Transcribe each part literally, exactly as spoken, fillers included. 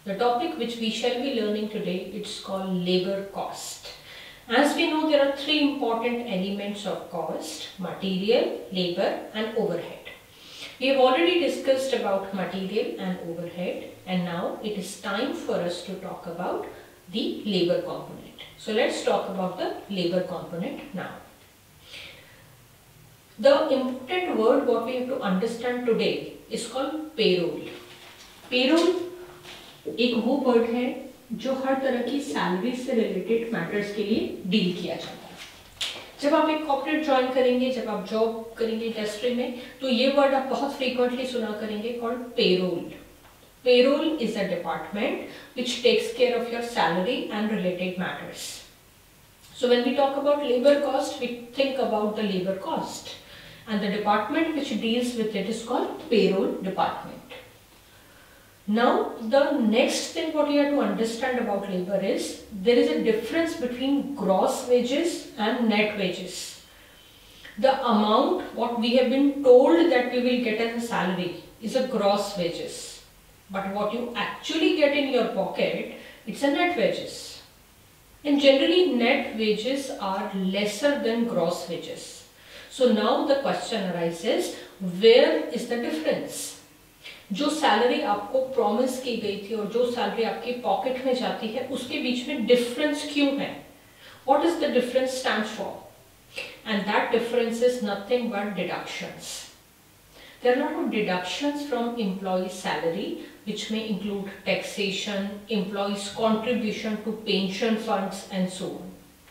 The topic which we shall be learning today, it's called labor cost. As we know, there are three important elements of cost: material, labor and overhead. We have already discussed about material and overhead, and now it is time for us to talk about the labor component. So let's talk about the labor component now. The important word what we have to understand today is called payroll. Payroll एक वो word है जो हर तरह की salary से related matters के लिए deal किया जाता है. जब आप एक कॉर्पोरेट ज्वाइन करेंगे, जब आप जॉब करेंगे इंडस्ट्री में, तो ये वर्ड आप बहुत फ्रीक्वेंटली सुना करेंगे called payroll. Payroll is a department which takes care of your salary and related matters. So when we talk about labor cost, we think about the labor cost, and the department which deals with it is called payroll department. Now the next thing what you have to understand about labor is there is a difference between gross wages and net wages. The amount what we have been told that we will get as a salary is a gross wages, but what you actually get in your pocket, it's a net wages. And generally net wages are lesser than gross wages. So now the question arises, where is the difference? जो salary आपको promise की गई थी और जो salary आपके pocket में जाती है, उसके बीच में डिफरेंस क्यों है? What is the difference stands for? And that difference is nothing but deductions. There are a lot of deductions from employee's salary, which may include taxation, employee's contribution to pension funds and so on.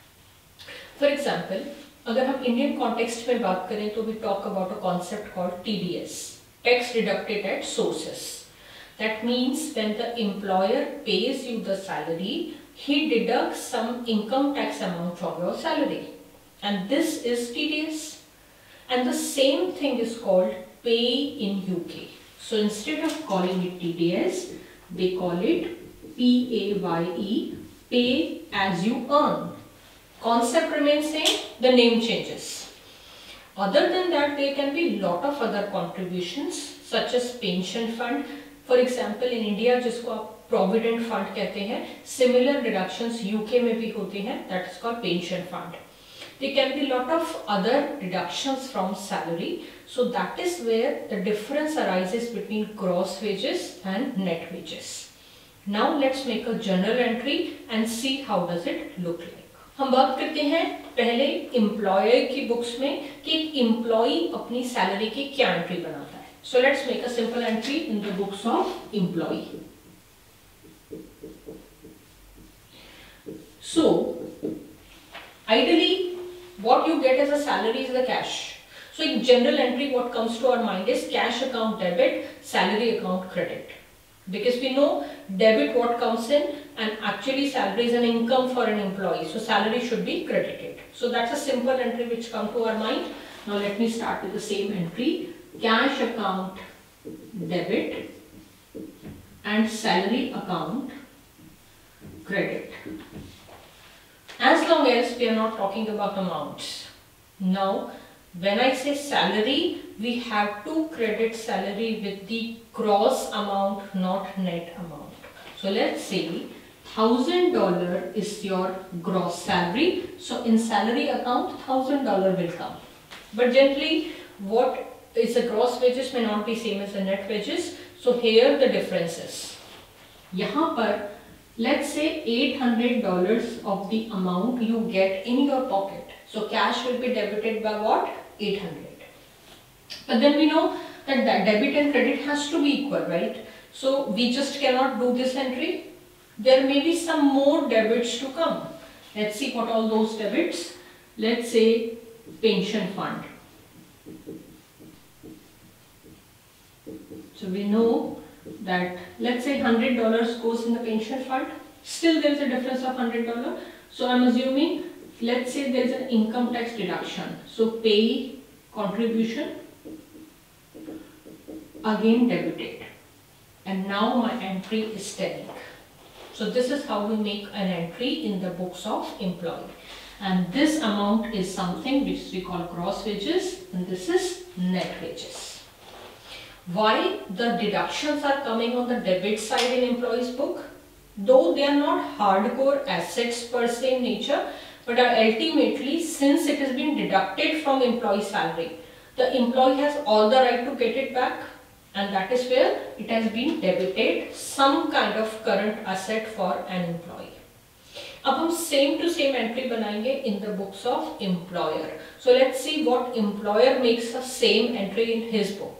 For example, अगर हम Indian context में बात करें तो we talk about a concept called T D S. Tax deducted at sources. That means when the employer pays you the salary, he deducts some income tax amount from your salary, and this is T D S. And the same thing is called pay in U K. So instead of calling it T D S, they call it P A Y E, pay as you earn. Concept remains same, the name changes. Other than that, there can be lot of other contributions such as pension fund. For example, in India जिसको आप provident fund कहते हैं, similar deductions U K में भी होती हैं, that is called pension fund. There can be lot of other deductions from salary. So that is where the difference arises between gross wages and net wages. Now let's make a journal entry and see how does it look like. हम बात करते हैं पहले employer की books में कि एक employee अपनी सैलरी की क्या एंट्री बनाता है. So let's make a simple entry in the books of employee. So ideally what you get as a salary is the cash. So एक general entry what comes to our mind is cash account debit, salary account credit. Because we know debit what comes in, and actually salary is an income for an employee, so salary should be credited. So that's a simple entry which come to our mind. Now let me start with the same entry: cash account debit and salary account credit. As long as we are not talking about amounts. Now when I say salary, we have to credit salary with the gross amount, not net amount. So let's say thousand dollar is your gross salary. So in salary account, thousand dollar will come. But generally, what is the gross wages may not be same as the net wages. So here the difference is. यहाँ पर let's say eight hundred dollars of the amount you get in your pocket. So cash will be debited by what? eight hundred. But then we know that the debit and credit has to be equal, right? So we just cannot do this entry. There may be some more debits to come. Let's see what all those debits. Let's say pension fund. So we know that let's say one hundred dollars goes in the pension fund. Still there is a difference of one hundred dollars. So I'm assuming, let's say there is an income tax deduction. So pay contribution again debited, and now my entry is telling. So this is how we make an entry in the books of employee, and this amount is something which we call gross wages, and this is net wages. Why the deductions are coming on the debit side in employee's book? Though they are not hardcore assets per se in nature, but are ultimately, since it has been deducted from employee salary, the employee has all the right to get it back, and that is where it has been debited some kind of current asset for an employee. अब हम same to same entry बनाएंगे in the books of employer. So let's see what employer makes a same entry in his book.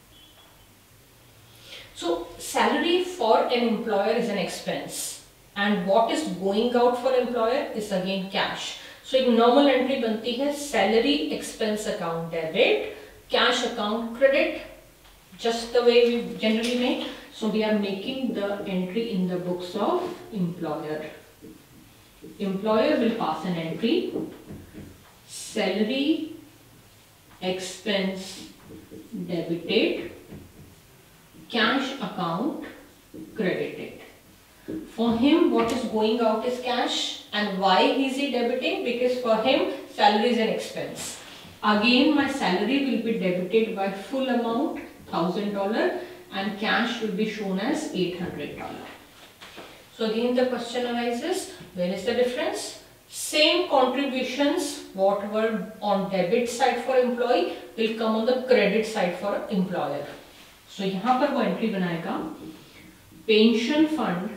So salary for an employer is an expense, and what is going out for employer is again cash. So एक normal entry बनती है salary expense account debit, cash account credit, just the way we generally make. So we are making the entry in the books of employer. Employer will pass an entry, salary expense debited, cash account credited. For him, what is going out is cash, and why is he debiting? Because for him, salary is an expense. Again, my salary will be debited by full amount, thousand dollar, and cash will be shown as eight hundred dollar. So again, the question arises: where is the difference? Same contributions, what were on debit side for employee, will come on the credit side for employer. So यहाँ पर वो entry बनाएगा pension fund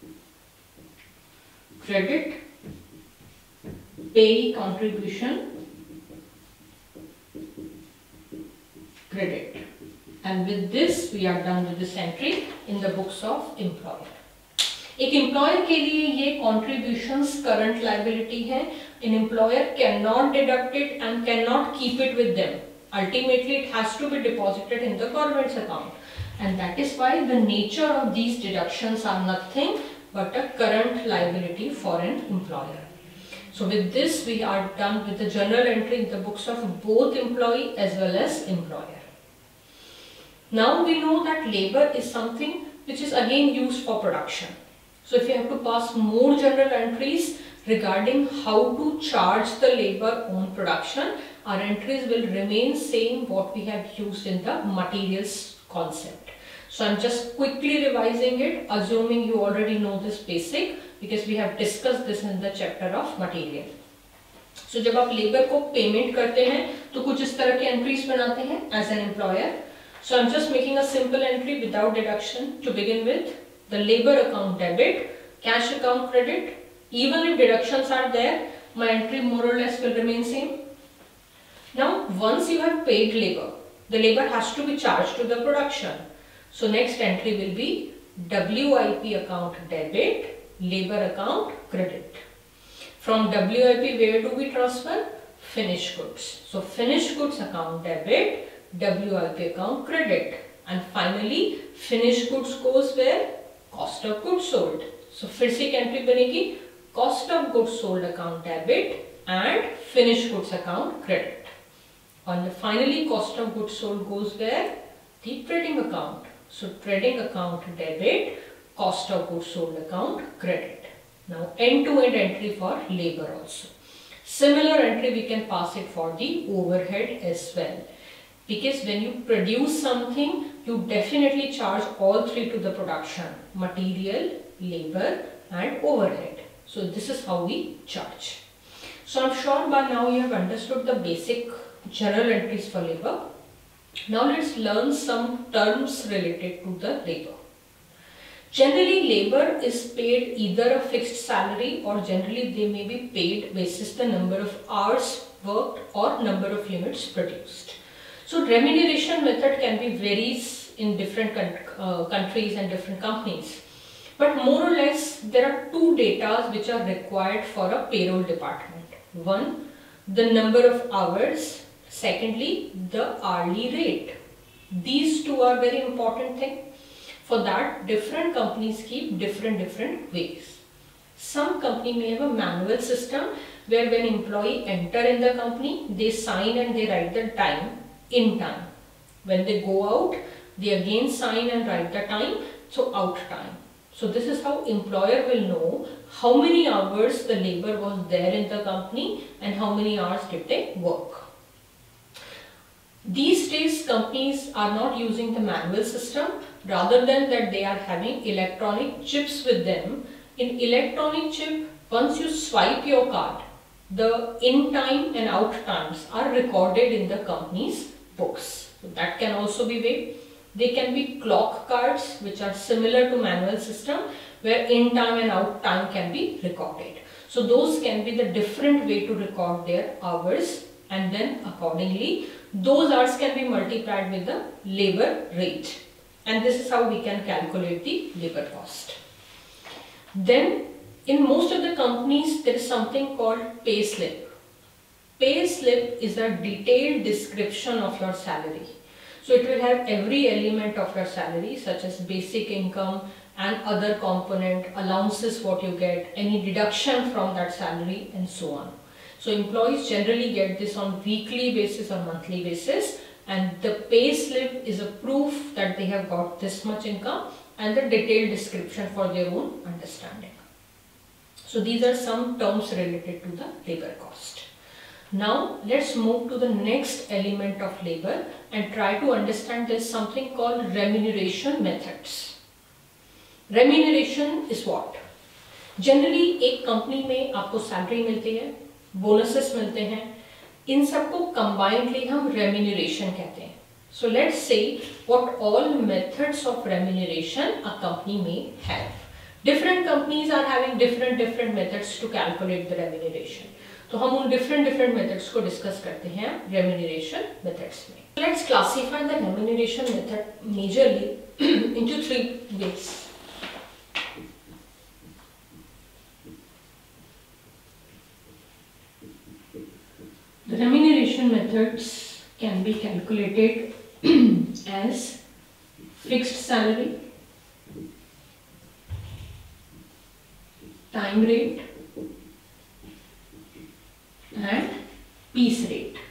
credit payee contribution credit, and with this we are done with this entry in the books of employer. एक employer के लिए ये contributions current liability है. An employer can not deduct it and can not keep it with them. Ultimately, it has to be deposited in the government's account, and that is why the nature of these deductions are nothing but a current liability for an employer. So with this, we are done with the journal entry in the books of both employee as well as employer. Now we know that labor is something which is again used for production. So if you have to pass more journal entries regarding how to charge the labor on production, our entries will remain same what we have used in the materials concept. So I'm just quickly revising it, assuming you already know this basic, because we have discussed this in the chapter of material. So जब आप labor को payment करते हैं तो कुछ इस तरह के entries बनाते हैं as an employer. So I'm just making a simple entry without deduction to begin with. The labor account debit, cash account credit. Even if deductions are there, my entry more or less will remain same. Now, once you have paid labor, the labor has to be charged to the production. So next entry will be W I P account debit, labor account credit. From W I P, where do we transfer? Finished goods. So finished goods account debit, W I P account credit, and finally finished goods goes where? Cost of goods sold. So फिर से एक entry बनेगी cost of goods sold account debit and finished goods account credit. And finally, cost of goods sold goes where? The trading account. So trading account debit, cost of goods sold account credit. Now end-to-end entry for labor also. Similar entry we can pass it for the overhead as well. Because when you produce something, you definitely charge all three to the production: material, labor and overhead. So this is how we charge. So I'm sure by now you have understood the basic journal entries for labor. Now let's learn some terms related to the labor. Generally, labor is paid either a fixed salary, or generally they may be paid basis the number of hours worked or number of units produced. So remuneration method can be varies in different uh, countries and different companies. But more or less, there are two data which are required for a payroll department. One, the number of hours. Secondly, the hourly rate. These two are very important thing. For that, different companies keep different different ways. Some company may have a manual system where when employee enter in the company, they sign and they write the time in time. When they go out, they again sign and write the time, so out time. So this is how employer will know how many hours the labor was there in the company and how many hours did they work. These days companies are not using the manual system, rather than that they are having electronic chips with them. In electronic chip, once you swipe your card, the in time and out times are recorded in the company's books. So that can also be way. They can be clock cards which are similar to manual system, where in time and out time can be recorded. So those can be the different way to record their hours, and then accordingly those hours can be multiplied with the labor rate, and this is how we can calculate the labor cost. Then in most of the companies there is something called pay slip. Pay slip is a detailed description of your salary. So it will have every element of your salary, such as basic income and other component, allowances what you get, any deduction from that salary, and so on. So employees generally get this on weekly basis or monthly basis, and the pay slip is a proof that they have got this much income and the detailed description for their own understanding. So these are some terms related to the labor cost. Now let's move to the next element of labor and try to understand there is something called remuneration methods. Remuneration is what? Generally एक company में आपको salary मिलती है, bonuses मिलते हैं, इन सबको combinedly हम remuneration कहते हैं. So let's say what all methods of remuneration a company में have. Different companies are having different different methods to calculate the remuneration. तो हम उन डिफरेंट डिफरेंट मेथड्स को डिस्कस करते हैं रेम्यूनरेशन मेथड्स में. Let's classify the remuneration method majorly into three ways. The remuneration methods can be calculated as fixed salary, time rate, and piece rate.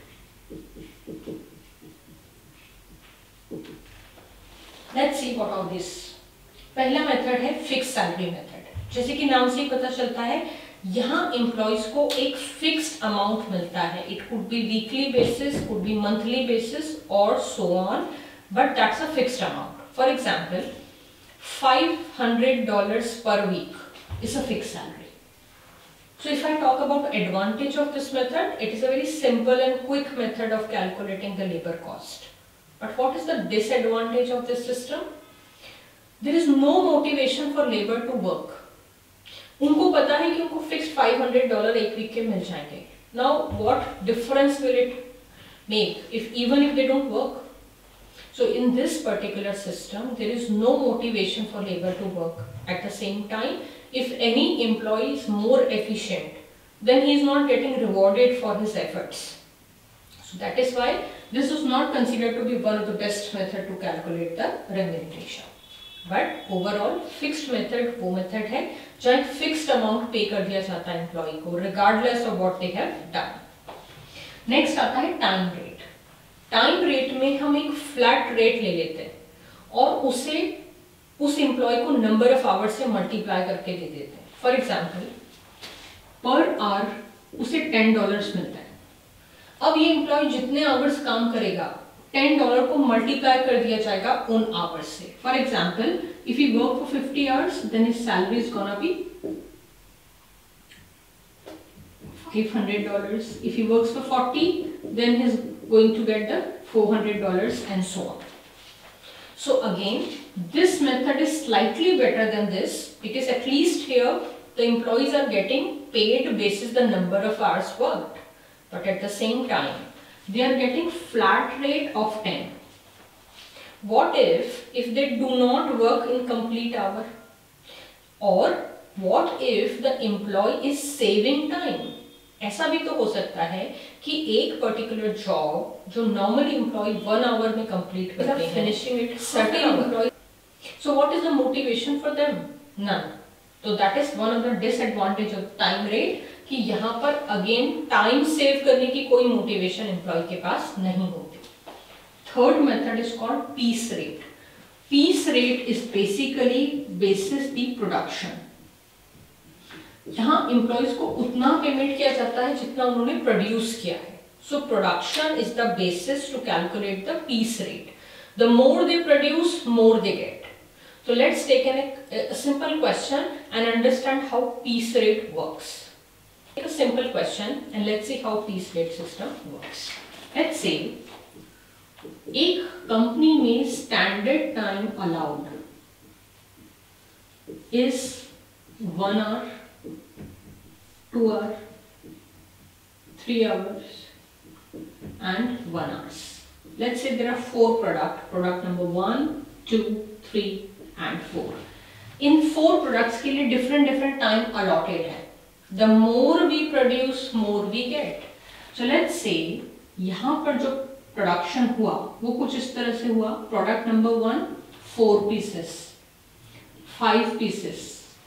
Let's see what are this. पहला method है fix salary method. जैसे कि नाम से ही पता चलता है, यहाँ एम्प्लॉयज को एक फिक्स्ड अमाउंट मिलता है. It could be weekly basis, could be monthly basis और so on, but that's a fixed amount. For example five hundred dollars per week is a fixed salary. So if I talk about advantage of this method, it is a very simple and quick method of calculating the labor cost. But what is the disadvantage of this system? There is no motivation for labor to work. उनको पता है कि उनको fix five hundred dollar एक week के मिल जाएंगे. Now what difference will it make if even if they don't work? So in this particular system there is no motivation for labor to work. At the same time, if any employee is more efficient, then he is not getting rewarded for his efforts. So that is why this is not considered to be one of the best method to calculate the remuneration. But overall fixed method वो method है जहाँ एक fixed amount पे कर दिया जाता है employee को, regardless of what they have done. Next आता है टाइम रेट. टाइम रेट में हम एक फ्लैट रेट ले लेते हैं और उसे उस एम्प्लॉय को नंबर ऑफ आवर्स से मल्टीप्लाई करके दे देते हैं. फॉर एग्जाम्पल पर आवर उसे टेन डॉलर्स मिलता है. अब ये एम्प्लॉय जितने आवर्स काम करेगा टेन डॉलर को मल्टीप्लाई कर दिया जाएगा उन आवर्स से. For example if you work for fifty hours then his salary is gonna be five hundred dollars. If he works for forty, then he's going to get the four hundred dollars and so on. So again, this method is slightly better than this because at least here the employees are getting paid basis the number of hours worked, but at the same time they are getting flat rate of ten. What if if they do not work in complete hour? Or what if the employee is saving time? ऐसा भी तो हो सकता है कि एक particular job जो normally employee one hour में कंप्लीट करते हैं, finishing it certain employee. So what is the motivation for them? None. तो that is one of the disadvantage of time rate कि यहाँ पर अगेन टाइम सेव करने की कोई मोटिवेशन एम्प्लॉय के पास नहीं होती. Third method is called piece rate. Piece rate is basically basis the production. यहाँ एम्प्लॉयज को उतना पेमेंट किया जाता है जितना उन्होंने प्रोड्यूस किया है. So production is the basis to calculate the piece rate. The more they produce, more they get. So let's take an, a simple question and understand how piece rate works. Take a simple question and let's see how piece rate system works. Let's say एक company में standard time allowed is one hour, two hour, three hours and one hours. Let's say there are four product, product number one, two, three and four. In four products के लिए different different time allotted है. The more we produce, more we get. So let's say यहाँ पर जो production हुआ वो कुछ इस तरह से हुआ. Product number one, four pieces, five pieces,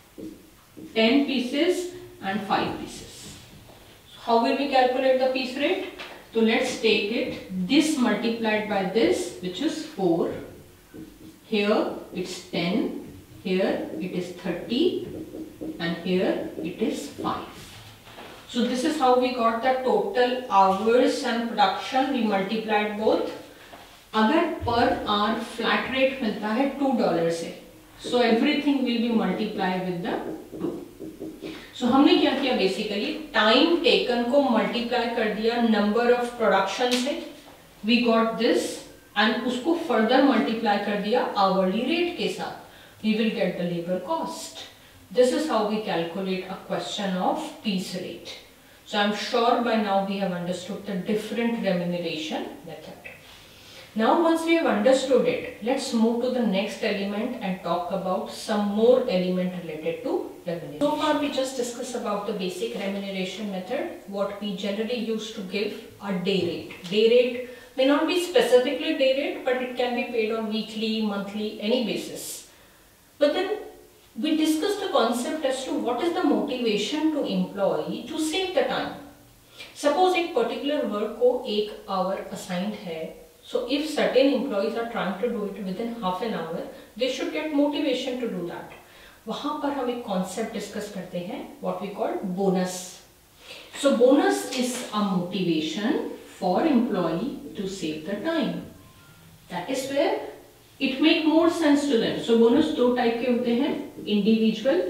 ten pieces and five pieces. So how will we calculate the piece rate? So let's take it this multiplied by this, which is four. Here it's ten, here it is thirty and here it is five. So this is how we got the total hours and production. We multiplied both. अगर per hour flat rate मिलता है two dollars से, so everything will be multiplied with the two. So हमने क्या किया basically time taken को multiply कर दिया नंबर ऑफ प्रोडक्शन से, वी गॉट दिस एंड उसको फर्दर मल्टीप्लाई कर दिया आवरली रेट के साथ, we will get the labour cost. This is how we calculate a question of piece rate. So I am sure by now we have understood the different remuneration method. Now once we have understood it, let's move to the next element and talk about some more element related to remuneration. So far we just discussed about the basic remuneration method, what we generally use to give a day rate. Day rate may not be specifically day rate, but it can be paid on weekly, monthly, any basis. But then we discussed the concept as to what is the motivation to employee to save the time. Suppose एक particular work को एक hour assigned है. So if certain employees are trying to do it within half an hour, they should get motivation to do that. वहाँ पर हम एक concept discuss करते हैं, what we call bonus. So bonus is a motivation for employee to save the time. That is where it make more sense to them. So bonus दो type के होते हैं, individual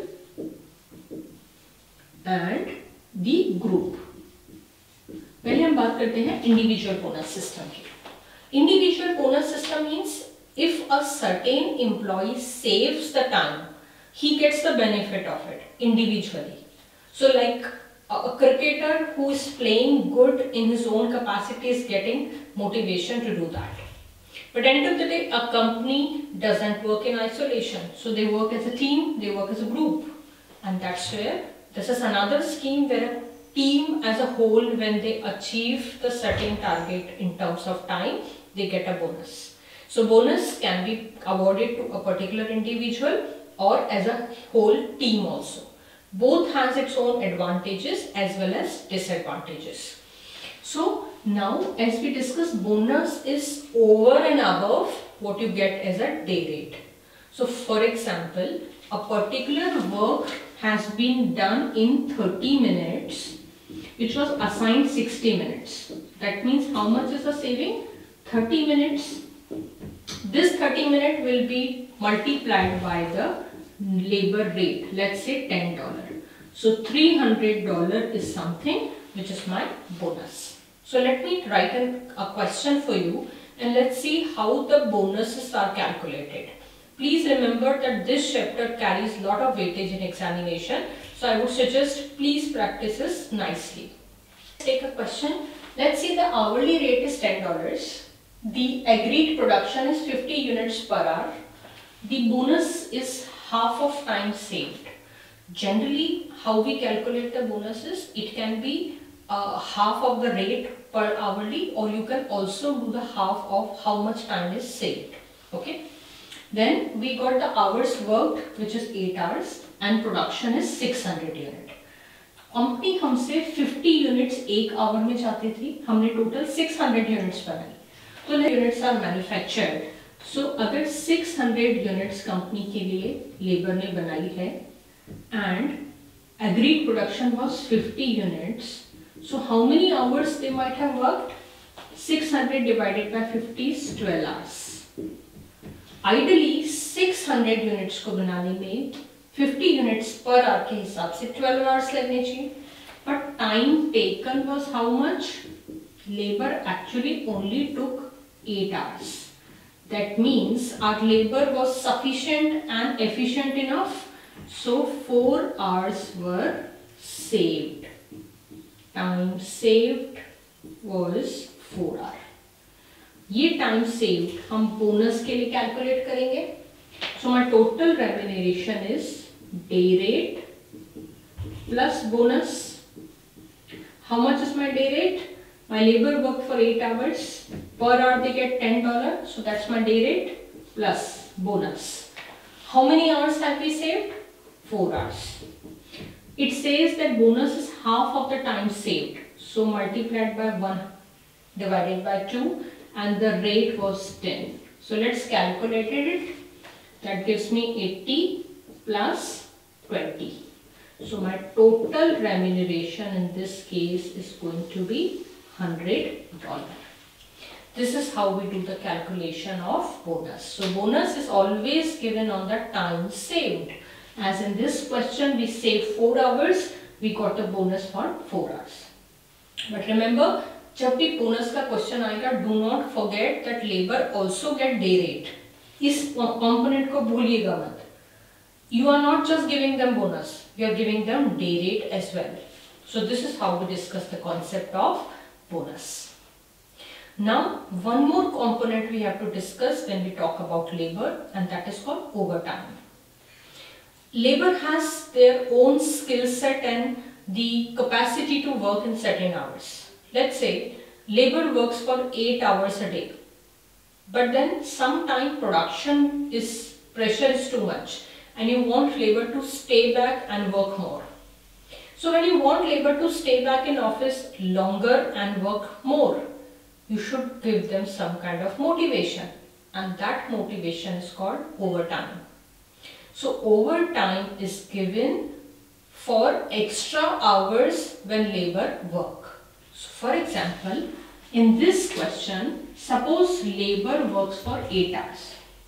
and the group. पहले हम बात करते हैं individual bonus system की. Individual bonus system means if a certain employee saves the time, he gets the benefit of it individually. So like a, a cricketer who is playing good in his own capacity is getting motivation to do that. But end of the day, a company doesn't work in isolation. So they work as a team, they work as a group. And that's where this is another scheme where a team as a whole, when they achieve the certain target in terms of time, they get a bonus. So bonus can be awarded to a particular individual or as a whole team also. Both has its own advantages as well as disadvantages. So now as we discuss, bonus is over and above what you get as a day rate. So for example, a particular work has been done in thirty minutes, which was assigned sixty minutes. That means how much is the saving? thirty minutes. This thirty minute will be multiplied by the labor rate, let's say ten dollars. So three hundred dollars is something which is my bonus. So let me write an, a question for you and let's see how the bonuses are calculated. Please remember that this chapter carries a lot of weightage in examination. So I would suggest please practice this nicely. Let's take a question. Let's see the hourly rate is ten dollars. The agreed production is fifty units per hour. The bonus is half of time saved. Generally, how we calculate the bonuses, it can be uh, half of the rate per hourly, or you can also do the half of how much time is saved. Okay. Then we got the hours worked, which is eight hours, and production is six hundred unit. Company हमसे fifty units एक hour में चाहती थी, हमने total six hundred units बनाई. तो units are manufactured. सो अगर six hundred units company के लिए लेबर ने बनाई है and agreed production was fifty units, So how many hours they might have worked? six hundred divided by fifty is twelve hours. Ideally six hundred units को बनाने में fifty units per hour के हिसाब से twelve hours लगने चाहिए, but time taken was how much? Labor actually only took eight hours. That means our labor was sufficient and efficient enough, so four hours were saved. Time saved was four hours. ये time saved हम bonus के लिए calculate करेंगे. So my total remuneration is day rate plus bonus. How much is my day rate? My labour work for eight hours, per hour they get ten dollars, so that's my day rate plus bonus. How many hours have we saved? four hours. It says that bonus is half of the time saved, so multiplied by one divided by two, and the rate was ten. So let's calculate it. That gives me eighty plus twenty. So my total remuneration in this case is going to be one hundred dollars. This is how we do the calculation of bonus. So bonus is always given on the time saved. As in this question we saved four hours, we got a bonus for four hours. But remember, जब भी bonus का question आएगा, do not forget that labour also get day rate. इस component को भूलिएगा मत. You are not just giving them bonus, you are giving them day rate as well. So this is how we discuss the concept of bonus. Now one more component we have to discuss when we talk about labour, and that is called overtime. Labor has their own skill set and the capacity to work in certain hours. Let's say labor works for eight hours a day, but then sometime production is pressure is too much and you want labor to stay back and work more. So when you want labor to stay back in office longer and work more, you should give them some kind of motivation, and that motivation is called overtime. So overtime is given for extra hours when labor work. So for example, in this question, suppose labor works for eight hours.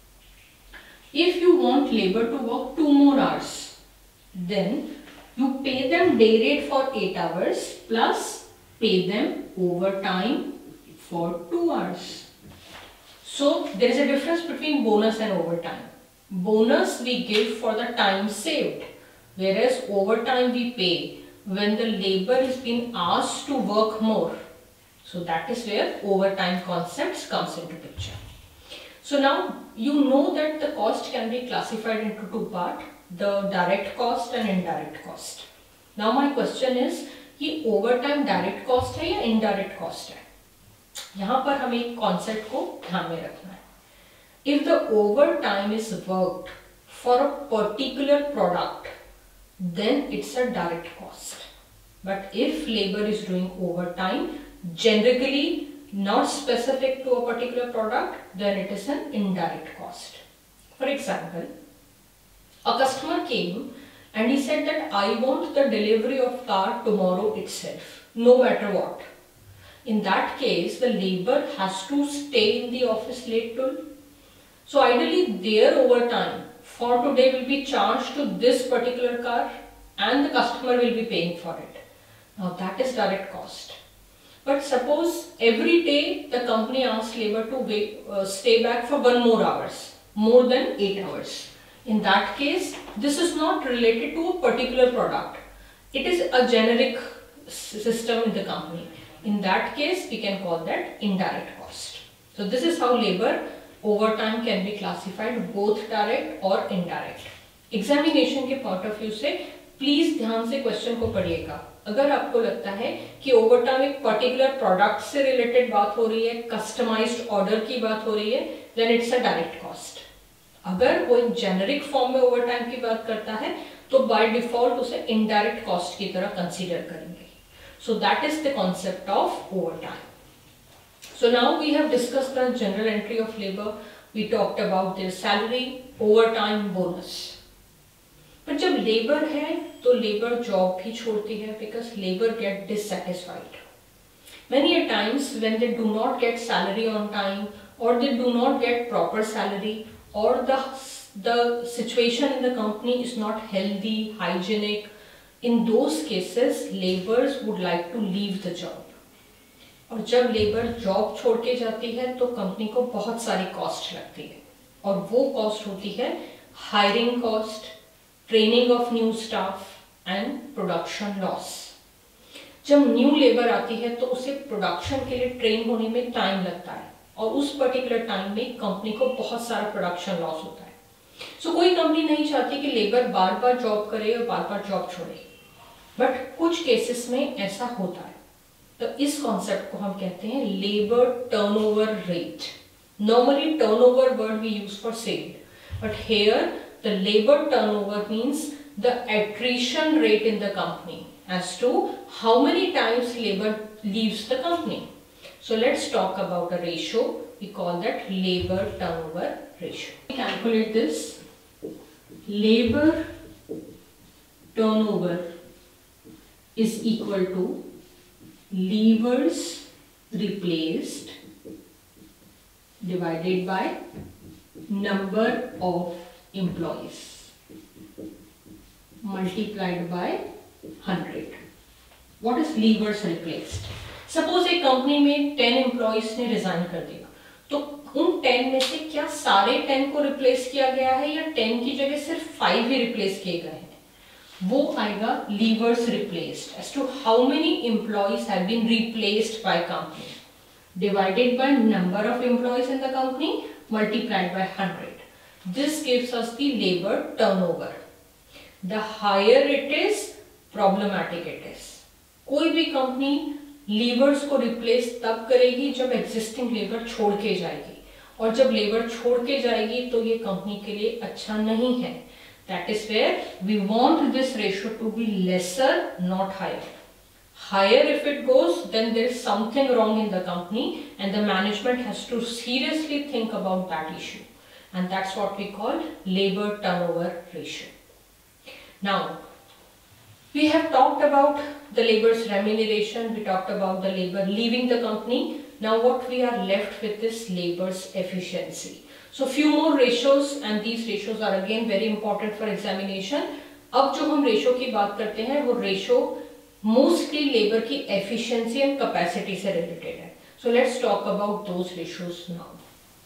If you want labor to work two more hours, then you pay them day rate for eight hours plus pay them overtime for two hours. So there is a difference between bonus and overtime. Bonus we give for the time saved, whereas overtime we pay when the labor is being asked to work more. So that is where overtime concepts comes into picture. So now you know that the cost can be classified into two parts, the direct cost and indirect cost. Now my question is, ये overtime direct cost है या indirect cost है? यहाँ पर हमें एक concept को ध्यान में रखना है. If the overtime is worked for a particular product, then it's a direct cost. But if labor is doing overtime, generally not specific to a particular product, then it is an indirect cost. For example, a customer came and he said that I want the delivery of car tomorrow itself, no matter what. In that case, the labor has to stay in the office late till. So ideally their overtime for today will be charged to this particular car and the customer will be paying for it. Now that is direct cost. But suppose every day the company asks labor to wait, uh, stay back for one more hours, more than eight hours. In that case, this is not related to a particular product. It is a generic system in the company. In that case, we can call that indirect cost. So this is how labor overtime can be classified, both direct और indirect. Examination के point of view से please ध्यान से question को पढ़िएगा. अगर आपको लगता है कि overtime एक particular product से related बात हो रही है, customized order की बात हो रही है, then it's a direct cost. अगर वो एक generic form में overtime की बात करता है, तो by default उसे indirect cost की तरह consider करेंगे. So that is the concept of overtime. So now we have discussed the general entry of labor. We talked about their salary, overtime, bonus. पर जब लेबर है तो लेबर जॉब भी छोड़ती है because labour get dissatisfied. Many a times when they do not get salary on time or they do not get proper salary or the the situation in the company is not healthy, hygienic, in those cases laborers would like to leave the job. और जब labour job छोड़ के जाती है तो company को बहुत सारी कॉस्ट लगती है और वो कॉस्ट होती है hiring cost, training of new staff and production loss. जब न्यू लेबर आती है तो उसे प्रोडक्शन के लिए ट्रेन होने में टाइम लगता है और उस पर्टिकुलर टाइम में कंपनी को बहुत सारा प्रोडक्शन लॉस होता है. सो so, कोई कंपनी नहीं चाहती कि लेबर बार बार जॉब करे और बार बार जॉब छोड़े, बट कुछ केसेस में ऐसा होता है. तो इस कॉन्सेप्ट को हम कहते हैं labour turnover rate. Normally turnover word we use for sale, but here the labour turnover means the attrition rate in the company as to how many times labor leaves the company. So let's talk about a ratio. We call that labor turnover ratio. We calculate this. Labor turnover is equal to levers replaced divided by number of employees multiplied by one hundred. What is levers replaced? Suppose एक company में ten employees ने resign कर दिया, तो उन ten में से क्या सारे टेन को रिप्लेस किया गया है या टेन की जगह सिर्फ फाइव ही रिप्लेस किए गए हैं? वो आएगा levers replaced as to how many employees have been replaced by company divided by number of employees in the company multiplied by one hundred. This gives us the labor turnover. The higher it is, problematic it is. कोई भी company levers को replace तब करेगी जब existing labour छोड़ के जाएगी, और जब लेबर छोड़ के जाएगी तो ये कंपनी के लिए अच्छा नहीं है. That is where we want this ratio to be lesser, not higher. Higher if it goes then there is something wrong in the company and the management has to seriously think about that issue, and that's what we call labour turnover ratio. Now we have talked about the labor's remuneration, we talked about the labor leaving the company. Now what we are left with is labor's efficiency. So few more ratios, and these ratios are again very important for examination. अब जो हम ratio की बात करते हैं वो ratio mostly labour की efficiency and capacity से रिलेटेड है. So let's talk about those ratios now.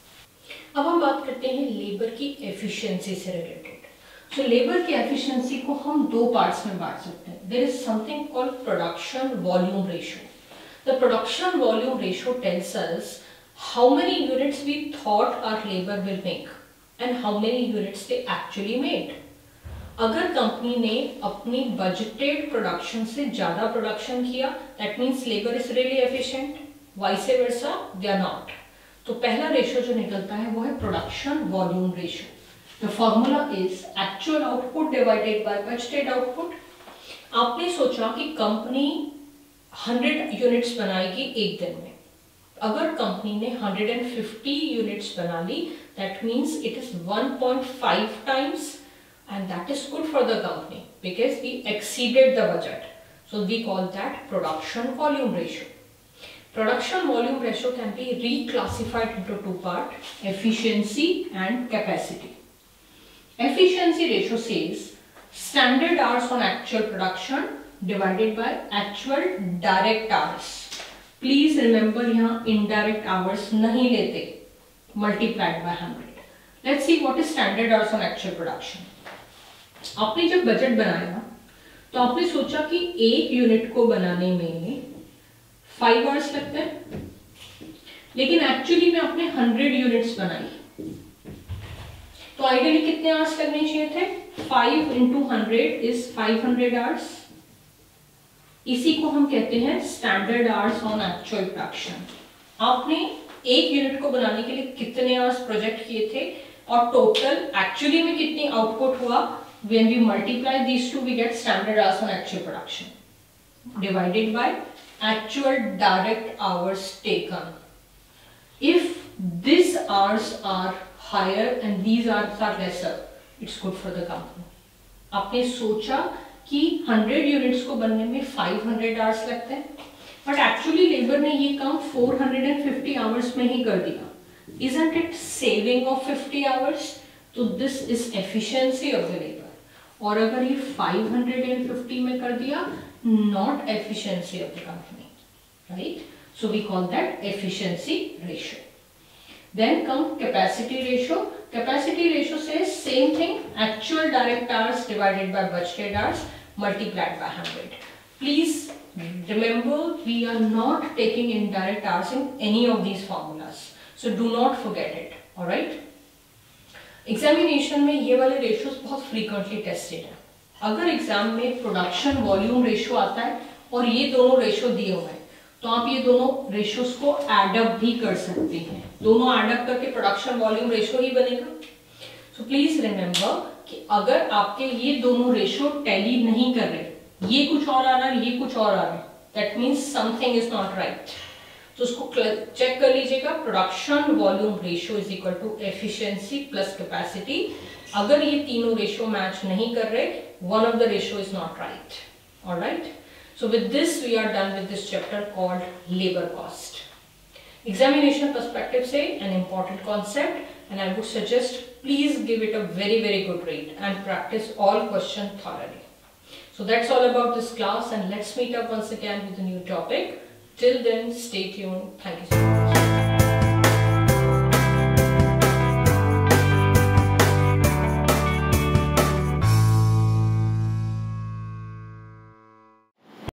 अब हम बात करते हैं लेबर की एफिशिएंसी से रिलेटेड. तो लेबर की एफिशिएंसी को हम दो पार्ट्स में बांट सकते हैं. There is something called production volume ratio. The production volume ratio tells us how many units we thought our labour will make and how many units they actually made. अगर company ने अपनी budgeted production से ज्यादा production किया, that means labour is really efficient. Vice versa they are not. तो पहला ratio जो निकलता है वो है production volume ratio. The formula is actual output divided by budgeted output. आपने सोचा कि कंपनी हंड्रेड यूनिट्स बनाएगी एक दिन में. अगर कंपनी ने हंड्रेड फिफ्टी यूनिट्स बना ली, that means it is one point five times, and that is good for the company because we exceeded the budget. So we call that production volume ratio. Production volume ratio can be reclassified into two parts: efficiency and capacity. Efficiency ratio says standard hours on actual production divided by actual direct hours. Please remember यहाँ indirect hours नहीं लेते, multiplied by one hundred. Let's see what is standard hours on actual production. आपने जब budget बनाया तो आपने सोचा कि एक यूनिट को बनाने में फाइव आवर्स लगते हैं, लेकिन एक्चुअली में आपने हंड्रेड यूनिट्स बनाई, तो आइडियली कितने आवर्स लगने चाहिए थे? Five into hundred is five hundred hours. इसी को हम कहते हैं standard hours on actual production. आपने एक यूनिट को बनाने के लिए कितने आवर्स प्रोजेक्ट किए थे और टोटल एक्चुअली में कितनी आउटपुट हुआ. When we multiply these two we get standard hours on actual production divided by actual direct hours taken. If these hours are higher and these hours are lesser, it's good for the company. आपने सोचा कि hundred units को बनने में five hundred hours लगते हैं, but actually labour ने ये काम फोर हंड्रेड फिफ्टी आवर्स में ही कर दिया. Isn't it saving of fifty hours? तो this is efficiency of the labor. और अगर ये फाइव हंड्रेड फिफ्टी में कर दिया, not efficiency of the company, right? So we call that efficiency ratio. Then come capacity ratio. Capacity ratio says same thing, actual direct hours divided by budgeted hours multiplied by one hundred. Please remember, we are not taking indirect hours in any of these formulas. So do not forget it, all right? Examination में ये वाले ratios बहुत frequently tested हैं. अगर exam में production volume ratio आता है और ये दोनों रेशियो दिए हुए हैं, तो आप ये दोनों रेशियोज को एडअप भी कर सकते हैं. दोनों एडअप करके प्रोडक्शन वॉल्यूम रेशियो ही बनेगा. सो प्लीज रिमेम्बर कि अगर आपके ये दोनों रेशियो टैली नहीं कर रहे, ये कुछ और आ रहा है, ये कुछ और आ रहा है, that means something is not right. तो उसको चेक कर लीजिएगा. Production volume ratio is equal to efficiency plus capacity. अगर ये तीनों रेशियो मैच नहीं कर रहे, one of the ratio is not right. Alright, so with this we are done with this chapter called labor cost. Examination perspective say an important concept, and I would suggest please give it a very very good read and practice all question thoroughly. So that's all about this class, and let's meet up once again with a new topic. Till then, stay tuned. Thank you so much.